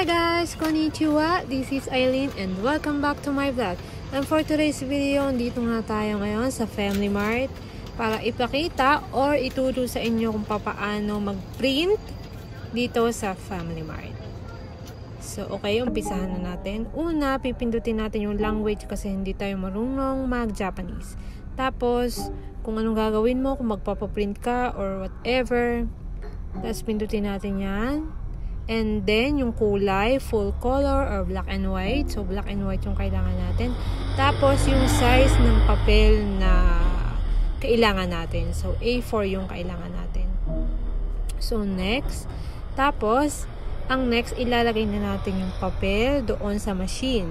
Hi guys! Konnichiwa! This is Aileen and welcome back to my vlog. And for today's video, dito nga tayo ngayon sa Family Mart para ipakita or ituro sa inyo kung paano mag-print dito sa Family Mart. So, okay, umpisahan na natin. Una, pipindutin natin yung language kasi hindi tayo marunong mag-Japanese. Tapos, kung anong gagawin mo, kung magpapaprint ka or whatever. Tapos, pindutin natin yan. And then, yung kulay, full color or black and white. So, black and white yung kailangan natin. Tapos, yung size ng papel na kailangan natin. So, A4 yung kailangan natin. So, next. Tapos, ang next, ilalagay na natin yung papel doon sa machine.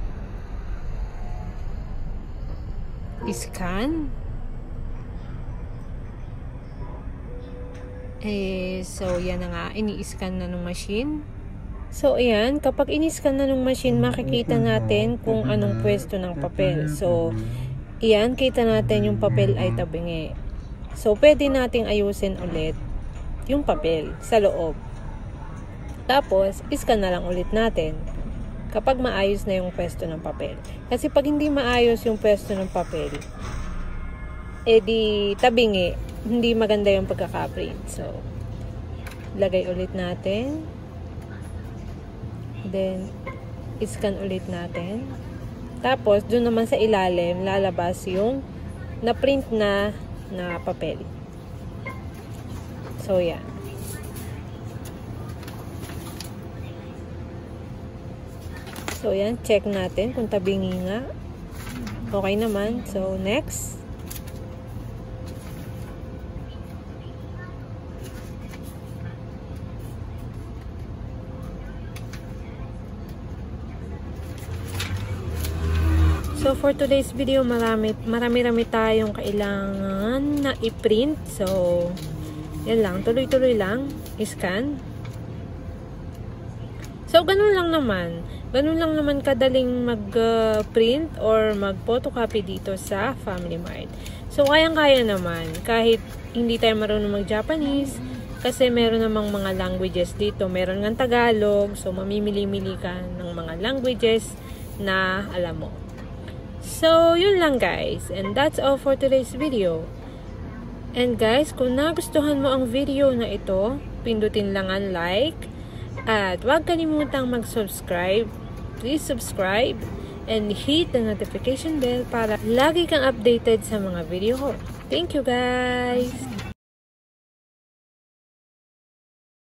Scan. So, yan na nga. Ini-scan na ng machine. So, ayan. Kapag ini-scan na ng machine, makikita natin kung anong pwesto ng papel. So, ayan. Kita natin yung papel ay tabingi. So, pwede nating ayusin ulit yung papel sa loob. Tapos, scan na lang ulit natin kapag maayos na yung pwesto ng papel. Kasi pag hindi maayos yung pwesto ng papel, di tabingi, hindi maganda yung pagkaka-print. So, lagay ulit natin. Then, scan ulit natin. Tapos, dun naman sa ilalim, lalabas yung na-print na papel. So, yan. So, yan. Check natin kung tabingi nga. Okay naman. So, next. So, for today's video, marami tayong kailangan na i-print. So, yan lang. Tuloy-tuloy lang. Scan. So, ganun lang naman. Ganun lang naman kadaling mag-print or mag-photocopy dito sa Family Mart. So, kayang-kaya naman. Kahit hindi tayo marunong mag-Japanese. Kasi meron namang mga languages dito. Meron ng Tagalog. So, mamimili-mili ka ng mga languages na alam mo. So, yun lang guys. And that's all for today's video. And guys, kung nagustuhan mo ang video na ito, pindutin lang ang like. At huwag kalimutang mag-subscribe. Please subscribe and hit the notification bell para lagi kang updated sa mga video ko. Thank you guys!